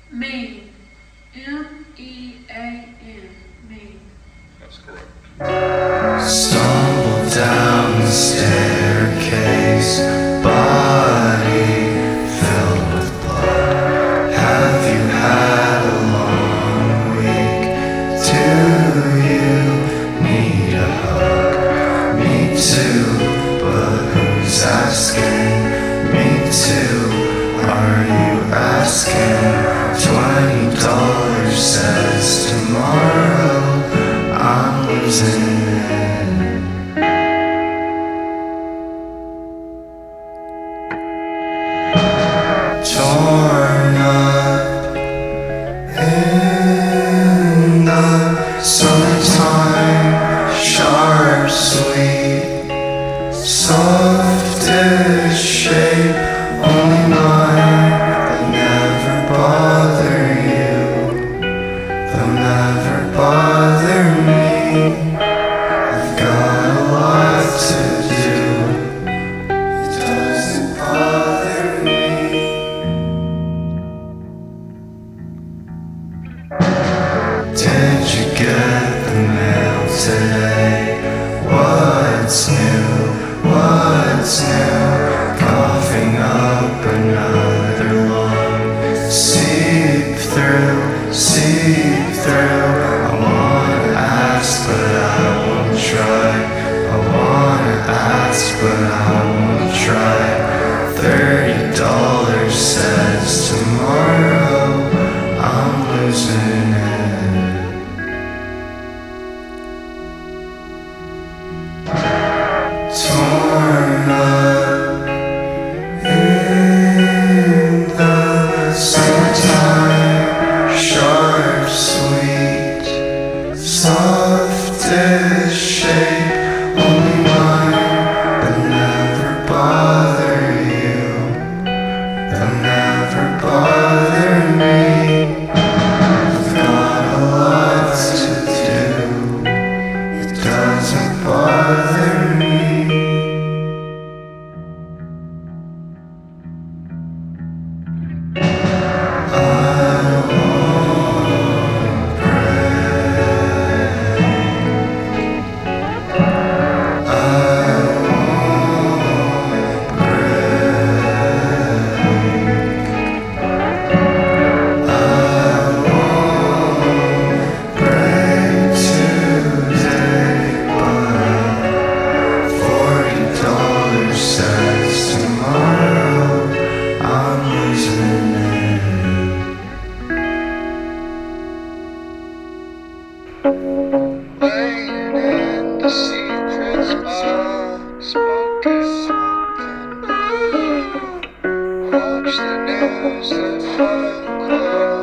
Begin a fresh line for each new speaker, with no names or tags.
Mean. M-E-A-N. Mean.
That's correct.
Stumble down the staircase, body filled with blood. Have you had a long week? Do you need a hug? Me too, but who's asking? Me too, are you asking? $20 says tomorrow I'm losing it. Torn up in the summertime, sharp, sweet, soft-ish shape, only mine. They'll never bother you, they'll never bother me. I've got a lot to do, it doesn't bother me. Did you get the mail today? What's new? What's new? Coughing up another lung. Seep through, seep through. I wanna ask, but I won't try. I wanna ask, but I won't try. $30 says tomorrow I'm losing it. Torn up in the summertime, sharp, sweet, soft-ish shape, only mine. They'll never bother you, they'll never bother me. I've got a lot to do, it doesn't bother me. I won't break, I won't break today, but $40 says tomorrow I'm losing it.
Laying in the secrets bar, smoking. Watch the news at 5 o'clock.